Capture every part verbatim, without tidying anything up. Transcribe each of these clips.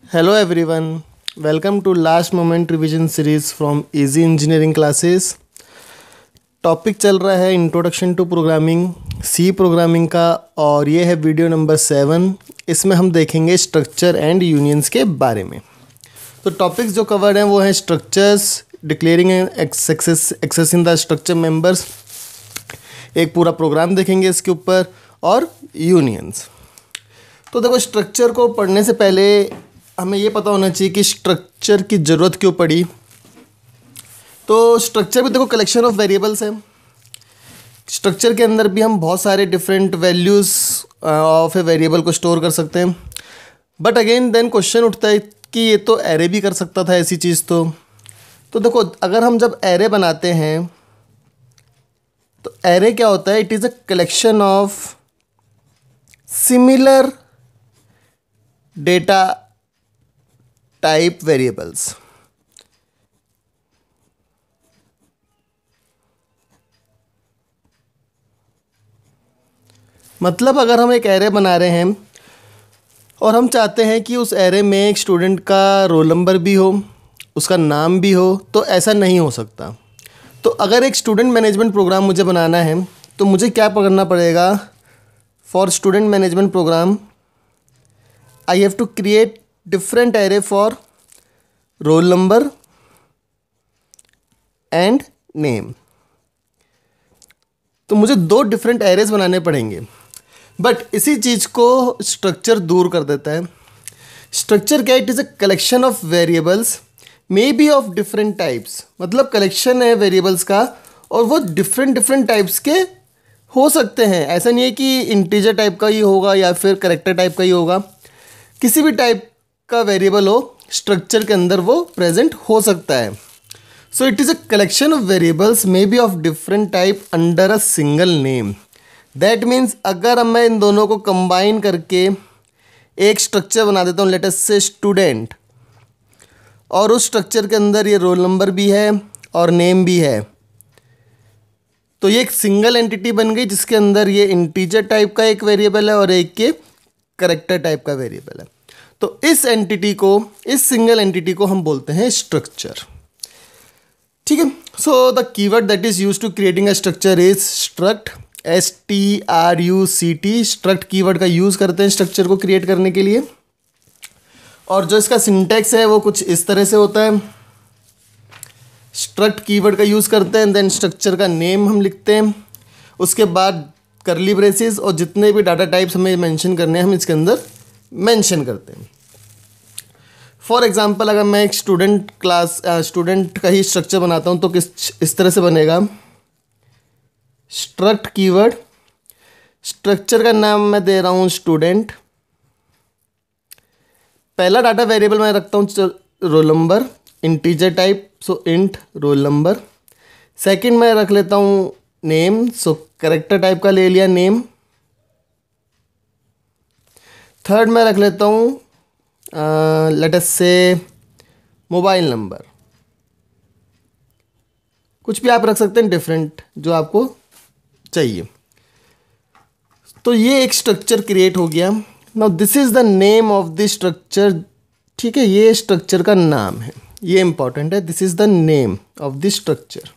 Hello everyone, welcome to last moment revision series from Easy Engineering Classes। Topic चल रहा है introduction to programming C programming का और ये है वीडियो नंबर सेवन। इसमें हम देखेंगे स्ट्रक्चर एंड यूनियंस के बारे में। तो टॉपिक्स जो कवर्ड हैं वो हैं structures, declaring access access in the structure members, एक पूरा प्रोग्राम देखेंगे इसके ऊपर, और यूनियंस। तो देखो, स्ट्रक्चर को पढ़ने से पहले हमें ये पता होना चाहिए कि स्ट्रक्चर की ज़रूरत क्यों पड़ी। तो स्ट्रक्चर भी देखो कलेक्शन ऑफ वेरिएबल्स है। स्ट्रक्चर के अंदर भी हम बहुत सारे different values of a variable को स्टोर कर सकते हैं। बट अगेन देन क्वेश्चन उठता है कि ये तो एरे भी कर सकता था ऐसी चीज़। तो तो देखो, अगर हम जब एरे बनाते हैं तो एरे क्या होता है? It is a collection of similar data type variables. मतलब अगर हम एक एरे बना रहे हैं और हम चाहते हैं कि उस एरे में एक स्टूडेंट का रोल नंबर भी हो, उसका नाम भी हो, तो ऐसा नहीं हो सकता। तो अगर एक स्टूडेंट मैनेजमेंट प्रोग्राम मुझे बनाना है तो मुझे क्या करना पड़ेगा? For student management program I have to create different array for roll number and name. तो मुझे दो डिफरेंट एरेज बनाने पड़ेंगे। बट इसी चीज़ को स्ट्रक्चर दूर कर देता है। स्ट्रक्चर क्या? It is a collection of variables may be of different types. मतलब कलेक्शन है वेरिएबल्स का और वो डिफरेंट डिफरेंट टाइप्स के हो सकते हैं। ऐसा नहीं है कि इंटीजर टाइप का ही होगा या फिर कैरेक्टर टाइप का ही होगा। किसी भी टाइप का वेरिएबल हो, स्ट्रक्चर के अंदर वो प्रेजेंट हो सकता है। So it is a collection of variables may be of different type under a single name. That means अगर मैं इन दोनों को कंबाइन करके एक स्ट्रक्चर बना देता हूँ, लेट अस से स्टूडेंट, और उस स्ट्रक्चर के अंदर ये रोल नंबर भी है और नेम भी है, तो ये एक सिंगल एंटिटी बन गई जिसके अंदर ये इंटीजर टाइप का एक वेरिएबल है और एक के कैरेक्टर टाइप का वेरिएबल है। तो इस एंटिटी को, इस सिंगल एंटिटी को हम बोलते हैं स्ट्रक्चर। ठीक है। So the keyword that is use to creating a structure is struct, S T R U C T. Struct keyword का यूज़ करते हैं स्ट्रक्चर को क्रिएट करने के लिए। और जो इसका सिंटैक्स है वो कुछ इस तरह से होता है। स्ट्रक्ट कीवर्ड का यूज़ करते हैं, देन स्ट्रक्चर का नेम हम लिखते हैं, उसके बाद करली ब्रेसेस और जितने भी डाटा टाइप्स हमें मेंशन करने हैं हम इसके अंदर मेंशन करते हैं। फॉर एग्जांपल, अगर मैं एक स्टूडेंट क्लास स्टूडेंट का ही स्ट्रक्चर बनाता हूँ तो किस इस तरह से बनेगा। स्ट्रक्ट कीवर्ड, स्ट्रक्चर का नाम मैं दे रहा हूँ स्टूडेंट। पहला डाटा वेरिएबल मैं रखता हूँ roll number, integer type, so int roll number. Second मैं रख लेता हूँ नेम, सो कैरेक्टर टाइप का ले लिया नेम। थर्ड मैं रख लेता हूँ लेट अस से मोबाइल नंबर। कुछ भी आप रख सकते हैं डिफरेंट जो आपको चाहिए। तो ये एक स्ट्रक्चर क्रिएट हो गया। Now this is the name of the structure. ठीक है, ये स्ट्रक्चर का नाम है, ये इंपॉर्टेंट है। This is the name of the structure.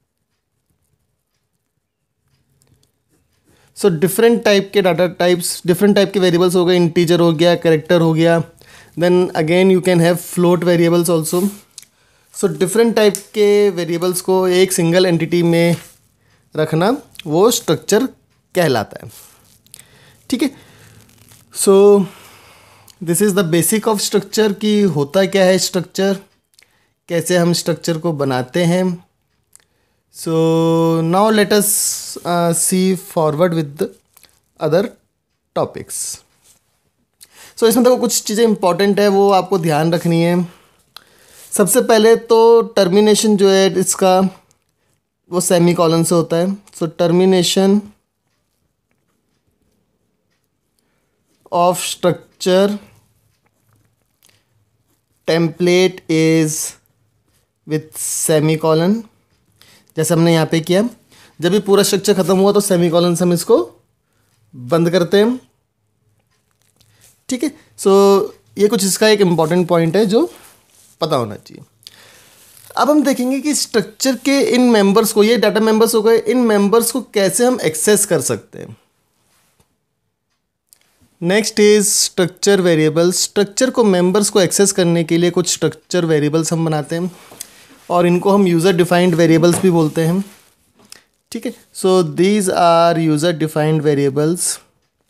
So different type के डाटा टाइप्स, डिफरेंट टाइप के वेरिएबल्स हो गए, इंटीजर हो गया, कैरेक्टर हो गया, then again you can have float variables also. So different type के वेरिएबल्स को एक सिंगल एंटिटी में रखना वो स्ट्रक्चर कहलाता है। ठीक है। So this is the basic of structure कि होता क्या है स्ट्रक्चर, कैसे हम स्ट्रक्चर को बनाते हैं। So now let us uh, see forward with the other topics. So इसमें देखो कुछ चीज़ें इंपॉर्टेंट है वो आपको ध्यान रखनी है। सबसे पहले तो टर्मिनेशन जो है इसका वो सेमी कॉलन से होता है। So termination of structure template is with semicolon. जैसे हमने यहाँ पे किया, जब भी पूरा स्ट्रक्चर ख़त्म हुआ तो सेमी कॉलन से हम इसको बंद करते हैं। ठीक है। सो ये कुछ इसका एक इम्पॉर्टेंट पॉइंट है जो पता होना चाहिए। अब हम देखेंगे कि स्ट्रक्चर के इन मेंबर्स को, ये डाटा मेंबर्स हो गए, इन मेंबर्स को कैसे हम एक्सेस कर सकते हैं। Next is structure variables. Structure को मेंबर्स को एक्सेस करने के लिए कुछ स्ट्रक्चर वेरिएबल्स हम बनाते हैं और इनको हम यूज़र डिफाइंड वेरिएबल्स भी बोलते हैं। ठीक है, so these are user defined variables.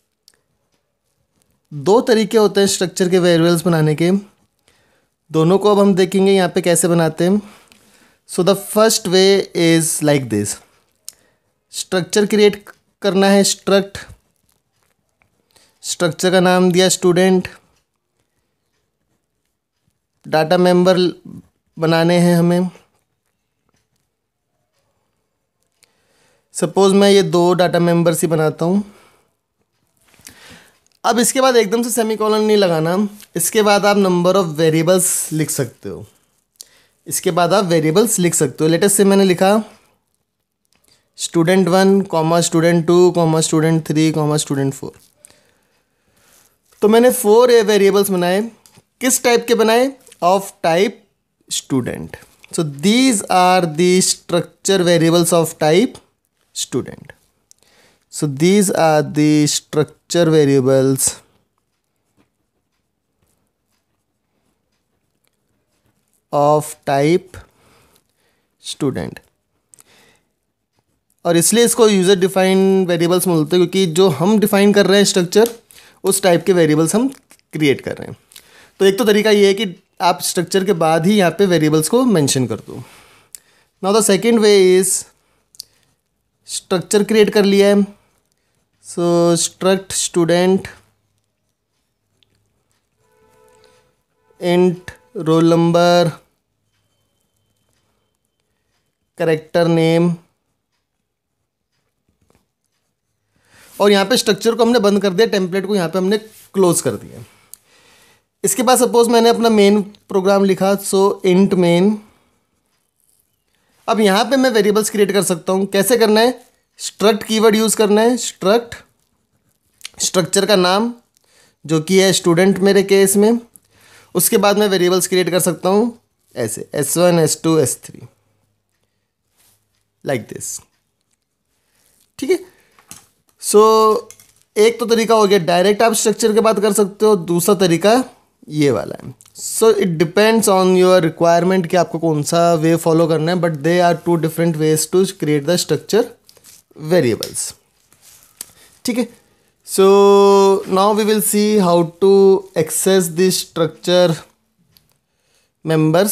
दो तरीके होते हैं स्ट्रक्चर के वेरिएबल्स बनाने के, दोनों को अब हम देखेंगे यहाँ पे कैसे बनाते हैं। So the first way is like this. Structure create करना है, स्ट्रक्ट, स्ट्रक्चर का नाम दिया स्टूडेंट, डाटा मेंबर बनाने हैं हमें। सपोज मैं ये दो डाटा मेंबर्स ही बनाता हूँ। अब इसके बाद एकदम से सेमीकोलन नहीं लगाना, इसके बाद आप नंबर ऑफ वेरिएबल्स लिख सकते हो, इसके बाद आप वेरिएबल्स लिख सकते हो। लेटेस्ट से मैंने लिखा student one comma student two comma student three comma student four. तो मैंने फोर ए वेरिएबल्स बनाए। किस टाइप के बनाए? Of type student. So these are the structure variables of type student. So these are the structure variables of type student। और इसलिए इसको user defined variables बोलते हैं क्योंकि जो हम डिफाइन कर रहे हैं स्ट्रक्चर, उस टाइप के वेरिएबल्स हम क्रिएट कर रहे हैं। तो एक तो तरीका ये है कि आप स्ट्रक्चर के बाद ही यहाँ पे वेरिएबल्स को मेंशन कर दो। Now the second way is, structure create कर लिया है, so struct student int roll number character name, और यहाँ पे स्ट्रक्चर को हमने बंद कर दिया, टेम्पलेट को यहाँ पे हमने क्लोज कर दिया। इसके बाद सपोज मैंने अपना मेन प्रोग्राम लिखा, सो इंट मेन। अब यहाँ पे मैं वेरिएबल्स क्रिएट कर सकता हूँ। कैसे करना है? स्ट्रक्ट कीवर्ड यूज़ करना है। स्ट्रक्ट स्ट्रक्चर का नाम जो कि है स्टूडेंट मेरे केस में, उसके बाद मैं वेरिएबल्स क्रिएट कर सकता हूँ ऐसे S one S two S three like this. ठीक है, सो एक तो तरीका हो गया डायरेक्ट आप स्ट्रक्चर के बाद कर सकते हो, दूसरा तरीका ये वाला है। So it depends on your requirement कि आपको कौन सा वे फॉलो करना है, but there are two different ways to create the structure variables. ठीक है, so now we will see how to access the structure members.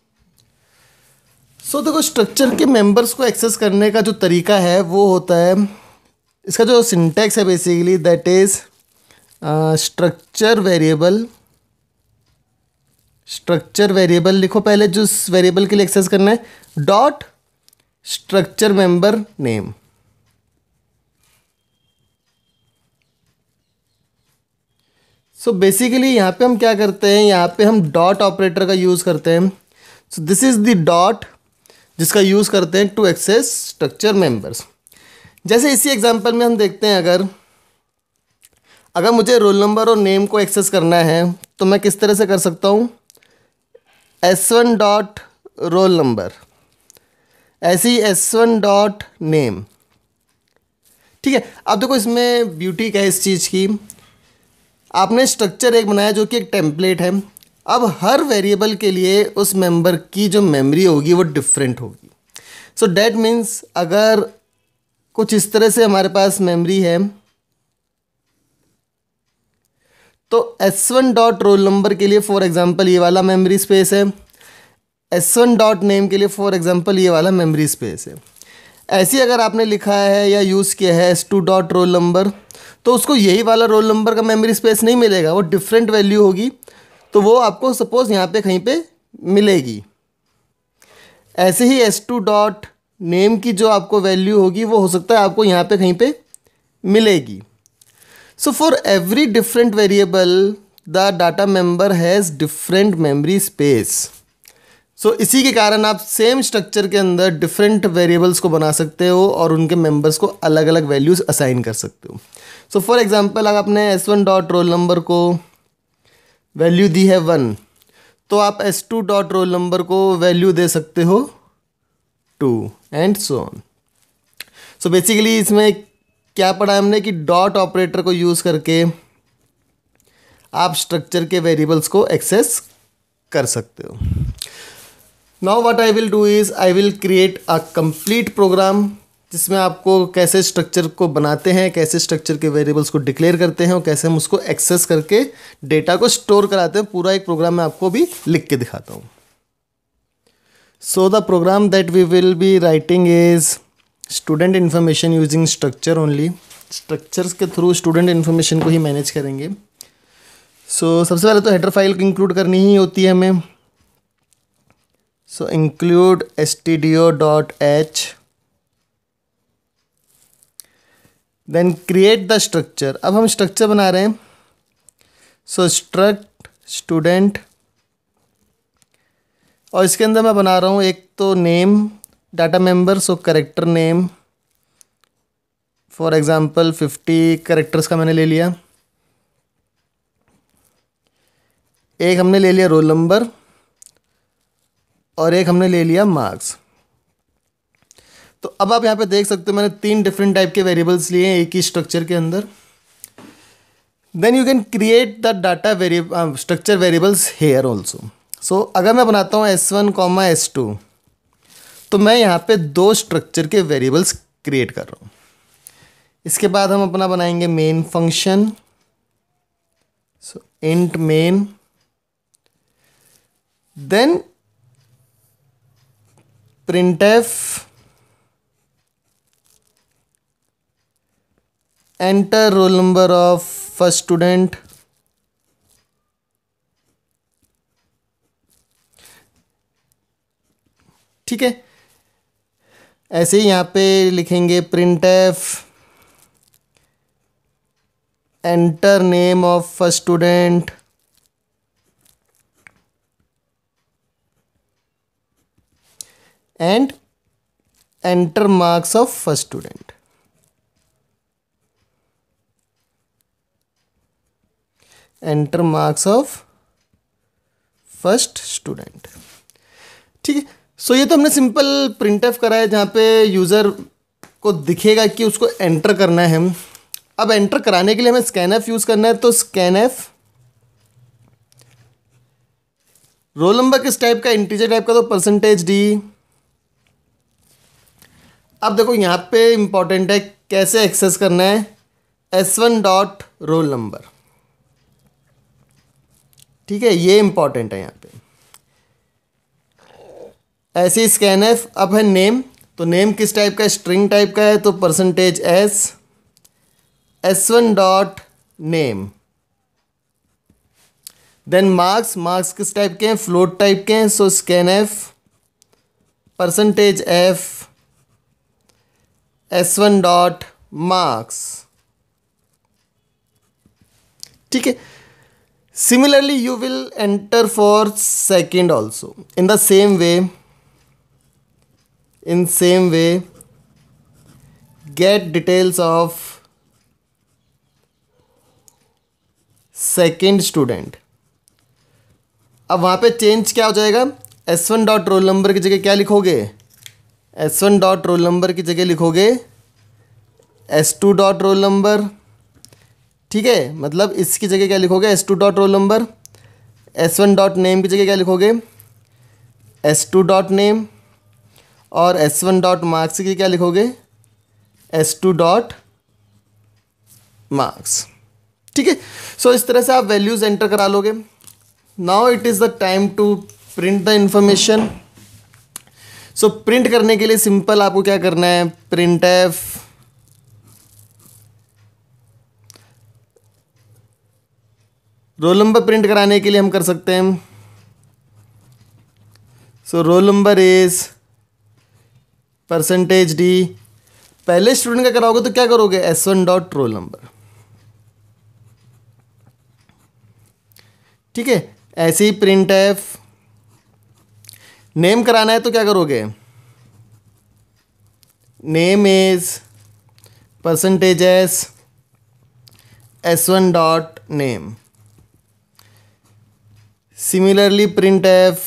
So देखो, structure के मेंबर्स को एक्सेस करने का जो तरीका है वो होता है, इसका जो सिंटैक्स है basically that is structure variable. Structure variable लिखो पहले, जो वेरिएबल के लिए एक्सेस करना है, dot structure member name. So basically यहाँ पे हम क्या करते हैं, यहाँ पे हम डॉट ऑपरेटर का यूज़ करते हैं। So this is the dot जिसका यूज़ करते हैं टू एक्सेस स्ट्रक्चर मेंबर्स। जैसे इसी एग्जांपल में हम देखते हैं, अगर अगर मुझे रोल नंबर और नेम को एक्सेस करना है तो मैं किस तरह से कर सकता हूँ, S one dot roll number, ऐसी एस वन डॉट नेम। ठीक है, अब देखो इसमें ब्यूटी क्या है इस चीज़ की, आपने स्ट्रक्चर एक बनाया जो कि एक टेम्पलेट है। अब हर वेरिएबल के लिए उस मेंबर की जो मेमोरी होगी वो डिफरेंट होगी। सो डैट मीन्स अगर कुछ इस तरह से हमारे पास मेमोरी है तो s one dot roll number के लिए फॉर एग्जांपल ये वाला मेमोरी स्पेस है, एस वन डॉट नेम के लिए फॉर एग्जांपल ये वाला मेमोरी स्पेस है। ऐसे अगर आपने लिखा है या यूज़ किया है s two dot roll number, तो उसको यही वाला रोल नंबर का मेमोरी स्पेस नहीं मिलेगा, वो डिफरेंट वैल्यू होगी, तो वो आपको सपोज यहाँ पे कहीं पे मिलेगी। ऐसे ही एस टू डॉट नेम की जो आपको वैल्यू होगी वो हो सकता है आपको यहाँ पे कहीं पे मिलेगी। So for every different variable the data member has different memory space. So इसी के कारण आप सेम स्ट्रक्चर के अंदर डिफरेंट वेरिएबल्स को बना सकते हो और उनके मेंबर्स को अलग अलग वैल्यूज़ असाइन कर सकते हो। सो फॉर एग्जांपल अगर आपने s one dot roll number को वैल्यू दी है वन, तो आप s two dot roll number को वैल्यू दे सकते हो two and so on. So basically इसमें क्या पढ़ा हमने कि डॉट ऑपरेटर को यूज़ करके आप स्ट्रक्चर के वेरिएबल्स को एक्सेस कर सकते हो। Now what I will do is I will create a complete program जिसमें आपको कैसे स्ट्रक्चर को बनाते हैं, कैसे स्ट्रक्चर के वेरिएबल्स को डिक्लेयर करते हैं और कैसे हम उसको एक्सेस करके डेटा को स्टोर कराते हैं, पूरा एक प्रोग्राम मैं आपको भी लिख के दिखाता हूँ। So the program that we will be writing is student information using structure only. Structures के थ्रू स्टूडेंट इन्फॉर्मेशन को ही मैनेज करेंगे। सो so, सबसे पहले तो हेडर फाइल इंक्लूड करनी ही होती है हमें। So include S T D O dot H, then create the structure. अब हम स्ट्रक्चर बना रहे हैं। सो स्ट्रक्ट स्टूडेंट, और इसके अंदर मैं बना रहा हूँ एक तो name data member, so character name, for example fifty characters का मैंने ले लिया। एक हमने ले लिया रोल नंबर और एक हमने ले लिया मार्क्स। तो अब आप यहाँ पे देख सकते हो मैंने तीन डिफरेंट टाइप के वेरिएबल्स लिए हैं एक ही स्ट्रक्चर के अंदर। Then you can create the data variable structure variables here also. So अगर मैं बनाता हूँ S one comma s two, तो मैं यहाँ पे दो स्ट्रक्चर के वेरिएबल्स क्रिएट कर रहा हूँ। इसके बाद हम अपना बनाएंगे main function. So int main, then printf enter roll number of first student, ठीक है। ऐसे ही यहाँ पे लिखेंगे printf enter name of first student, and enter marks of first student, enter marks of first student, ठीक है। सो ये तो हमने सिंपल प्रिंटफ करा है जहाँ पे यूज़र को दिखेगा कि उसको एंटर करना है। हम अब एंटर कराने के लिए हमें स्कैनएफ यूज़ करना है, तो स्कैनएफ रोल नंबर किस टाइप का, इंटीजर टाइप का, तो परसेंटेज डी। अब देखो यहाँ पे इंपॉर्टेंट है कैसे एक्सेस करना है, s one dot roll number, ठीक है, ये इंपॉर्टेंट है यहाँ पे। ऐसे ही स्कैनएफ, अब है नेम, तो नेम किस टाइप का, स्ट्रिंग टाइप का है, तो percentage s, s one dot name. Then marks, marks किस टाइप के हैं, फ्लोट टाइप के हैं, so scanf percentage f, s one dot marks, ठीक है। Similarly you will enter for second also in the same way, in same way get details of second student. अब वहाँ पे चेंज क्या हो जाएगा, s one dot roll number की जगह क्या लिखोगे, s one dot roll number की जगह लिखोगे s two dot roll number, ठीक है। मतलब इसकी जगह क्या लिखोगे, s two dot roll number. S one dot name की जगह क्या लिखोगे, एस टू डॉट नेम। और एस वन डॉट मार्क्स की क्या लिखोगे, एस टू डॉट मार्क्स, ठीक है। सो इस तरह से आप वैल्यूज़ एंटर करा लोगे। Now it is the time to print the information. So print करने के लिए सिंपल आपको क्या करना है, print f roll number print कराने के लिए हम कर सकते हैं। So roll number is percentage d. पहले स्टूडेंट का कराओगे तो क्या करोगे, s one dot roll number, ठीक है। ऐसे ही प्रिंट एफ नेम कराना है तो क्या करोगे, name is percentage s, s one dot name. Similarly, printf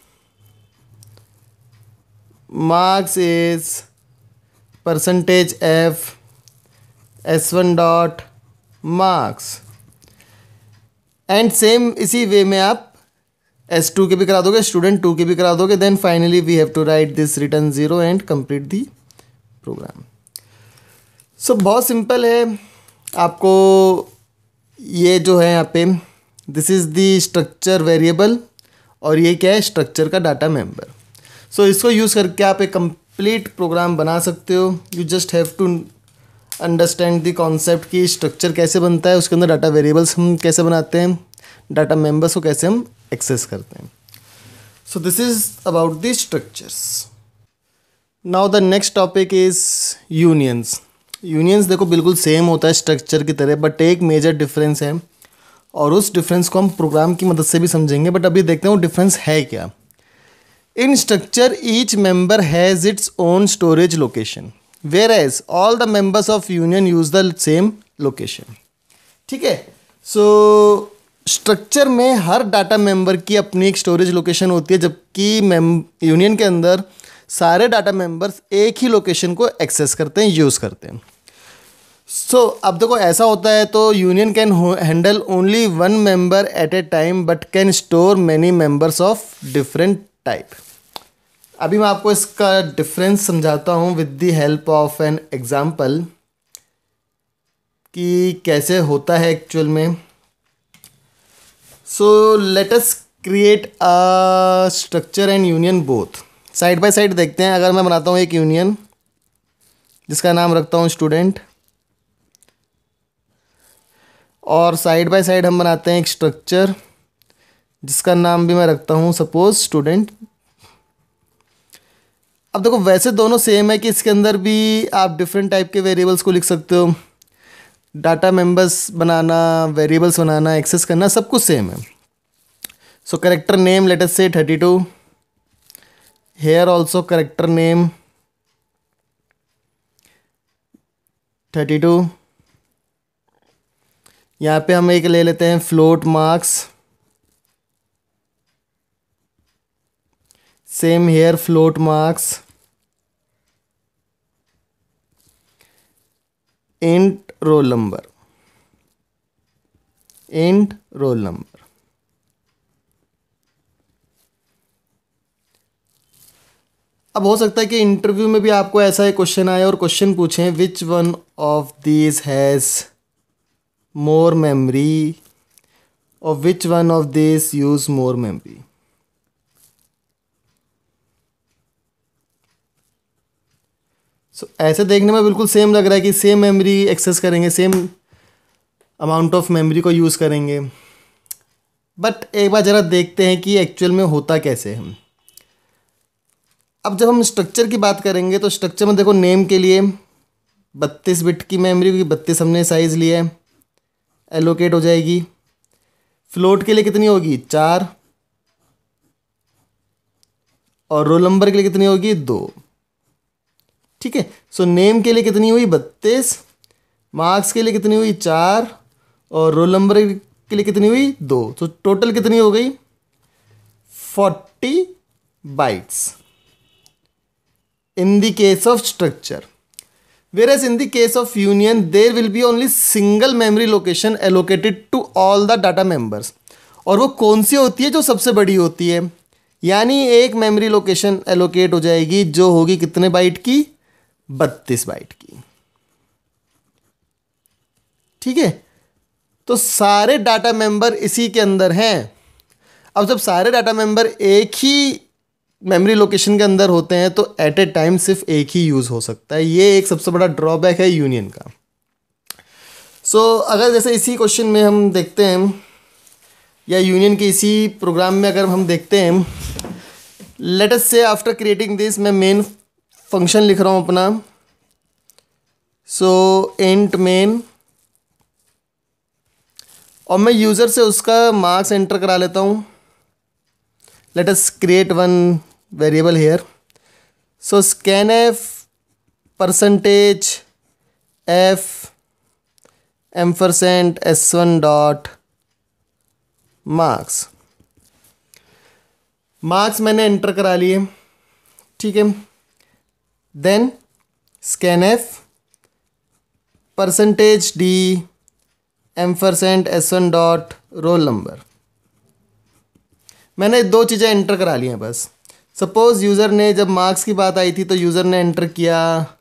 marks is percentage f s one dot marks and same इसी वे में आप एस टू के भी करा दोगे, स्टूडेंट टू के भी करा दोगे. Then finally we have to write this return zero and complete the program. So बहुत सिंपल है. आपको ये जो है यहाँ पे this is the structure variable और ये क्या है, स्ट्रक्चर का डाटा मेंबर. सो so, इसको यूज़ करके आप एक कंप्लीट प्रोग्राम बना सकते हो. You just have to understand the concept कि स्ट्रक्चर कैसे बनता है, उसके अंदर डाटा वेरिएबल्स हम कैसे बनाते हैं, डाटा मेंबर्स को कैसे हम एक्सेस करते हैं. So this is about the structures. Now the next topic is unions. Unions देखो बिल्कुल सेम होता है स्ट्रक्चर की तरह, बट एक मेजर डिफरेंस है और उस डिफरेंस को हम प्रोग्राम की मदद से भी समझेंगे. बट अभी देखते हैं वो डिफरेंस है क्या. In structure each member has its own storage location whereas all the members of union use the same location. ठीक है. सो स्ट्रक्चर में हर डाटा मेंबर की अपनी एक स्टोरेज लोकेशन होती है, जबकि यूनियन के अंदर सारे डाटा मेंबर्स एक ही लोकेशन को एक्सेस करते हैं, यूज़ करते हैं. सो so, अब देखो ऐसा होता है तो union can handle only one member at a time but can store many members of different type. अभी मैं आपको इसका डिफरेंस समझाता हूँ with the help of an example कि कैसे होता है एक्चुअल में. So let us create a structure and union both side by side. देखते हैं. अगर मैं बनाता हूँ एक यूनियन जिसका नाम रखता हूँ स्टूडेंट, और साइड बाय साइड हम बनाते हैं एक स्ट्रक्चर जिसका नाम भी मैं रखता हूँ सपोज स्टूडेंट. अब देखो वैसे दोनों सेम है कि इसके अंदर भी आप डिफरेंट टाइप के वेरिएबल्स को लिख सकते हो. डाटा मेंबर्स बनाना, वेरिएबल्स बनाना, एक्सेस करना, सब कुछ सेम है. So character name let us say thirty two. Here also character name thirty two. यहाँ पे हम एक ले लेते हैं float marks. Same here float marks. Int roll number. Int roll number. अब हो सकता है कि इंटरव्यू में भी आपको ऐसा एक क्वेश्चन आए और क्वेश्चन पूछें which one of these has more memory और which one of this use more memory. So ऐसे देखने में बिल्कुल सेम लग रहा है कि सेम मेमोरी एक्सेस करेंगे, सेम अमाउंट ऑफ मेमोरी को यूज़ करेंगे. बट एक बार ज़रा देखते हैं कि एक्चुअल में होता कैसे है. अब जब हम स्ट्रक्चर की बात करेंगे तो स्ट्रक्चर में देखो नेम के लिए बत्तीस बिट की मेमोरी, क्योंकि बत्तीस हमने साइज़ लिया है, एलोकेट हो जाएगी. फ्लोट के लिए कितनी होगी, चार. और रोल नंबर के लिए कितनी होगी, दो. ठीक है. सो नेम के लिए कितनी हुई, बत्तीस. मार्क्स के लिए कितनी हुई, चार. और रोल नंबर के लिए कितनी हुई, दो. तो टोटल कितनी हो गई, forty bytes in the case of structure. Whereas in the case of union there will be only single memory location allocated to all the data members. और वो कौन सी होती है, जो सबसे बड़ी होती है. यानी एक मेमोरी लोकेशन एलोकेट हो जाएगी जो होगी कितने बाइट की, बत्तीस बाइट की. ठीक है. तो सारे डाटा मेंबर इसी के अंदर हैं. अब जब सारे डाटा मेंबर एक ही मेमोरी लोकेशन के अंदर होते हैं तो एट ए टाइम सिर्फ एक ही यूज़ हो सकता है. ये एक सबसे बड़ा ड्रॉबैक है यूनियन का. सो so, अगर जैसे इसी क्वेश्चन में हम देखते हैं या यूनियन के इसी प्रोग्राम में अगर हम देखते हैं, let us say after creating this मैं मेन फंक्शन लिख रहा हूँ अपना. सो इंट मेन, और मैं यूज़र से उसका मार्क्स एंटर करा लेता हूँ. Let us create one variable here. So scanf percentage f ampersand s one dot marks. Marks मैंने एंटर करा लिए, ठीक है। Then scan f, percentage d, m percent s one dot roll number. मैंने दो चीज़ें एंटर करा ली हैं बस। सपोज यूज़र ने, जब मार्क्स की बात आई थी तो यूज़र ने एंटर किया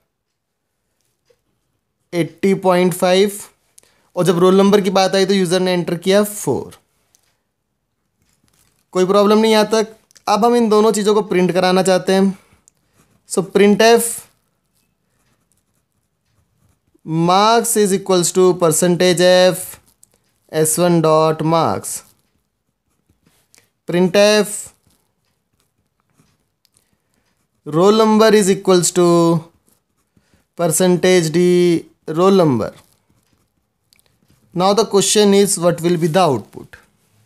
अस्सी पॉइंट फाइव, और जब रोल नंबर की बात आई तो यूज़र ने एंटर किया फोर। कोई प्रॉब्लम नहीं यहाँ तक। अब हम इन दोनों चीज़ों को प्रिंट कराना चाहते हैं। So print f marks is equals to percentage f s one dot marks. Print f roll number is equals to percentage d roll number. Now the question is what will be the output.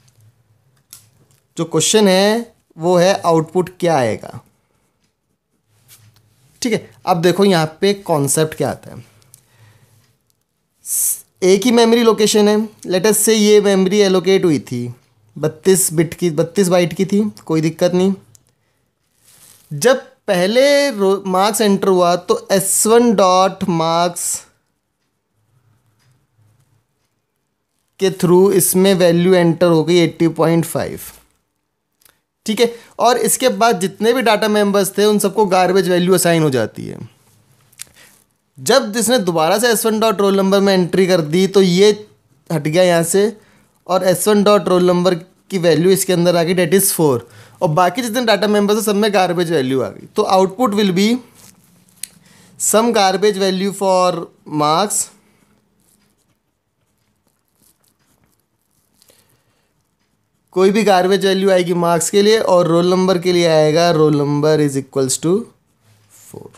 जो question है वो है output क्या आएगा, ठीक है। अब देखो यहाँ पे कॉन्सेप्ट क्या आता है। एक ही मेमोरी लोकेशन है, लेट अस से ये मेमोरी एलोकेट हुई थी बत्तीस बिट की, बत्तीस बाइट की थी, कोई दिक्कत नहीं। जब पहले मार्क्स एंटर हुआ तो एस वन डॉट मार्क्स के थ्रू इसमें वैल्यू एंटर हो गई अस्सी पॉइंट फाइव, ठीक है। और इसके बाद जितने भी डाटा मेंबर्स थे उन सबको गार्बेज वैल्यू असाइन हो जाती है। जब जिसने दोबारा से s one dot roll number में एंट्री कर दी तो ये हट गया यहाँ से, और s one dot roll number की वैल्यू इसके अंदर आ गई, डेट इज़ फोर। और बाकी जितने डाटा मेंबर्स हैं सब में गार्बेज वैल्यू आ गई। तो output will be some garbage value for marks कोई भी गार्बेज वैल्यू आएगी मार्क्स के लिए, और रोल नंबर के लिए आएगा roll number is equals to four.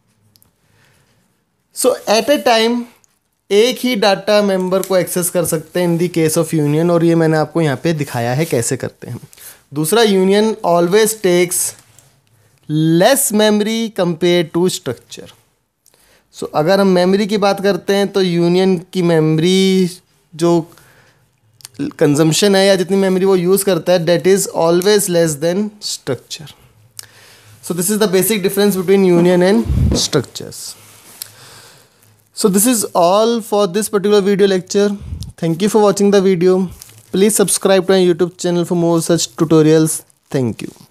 So at a time एक ही डाटा मेंबर को एक्सेस कर सकते हैं in the case of union, और ये मैंने आपको यहाँ पे दिखाया है कैसे करते हैं। दूसरा, union always takes less memory compare to structure. So अगर हम मेमोरी की बात करते हैं तो यूनियन की मेमोरी जो कंजम्पशन है या जितनी मेमोरी वो यूज़ करता है, that is always less than structure. So this is the basic difference between union and structures. So this is all for this particular video lecture. Thank you for watching the video. Please subscribe to our YouTube channel for more such tutorials. Thank you.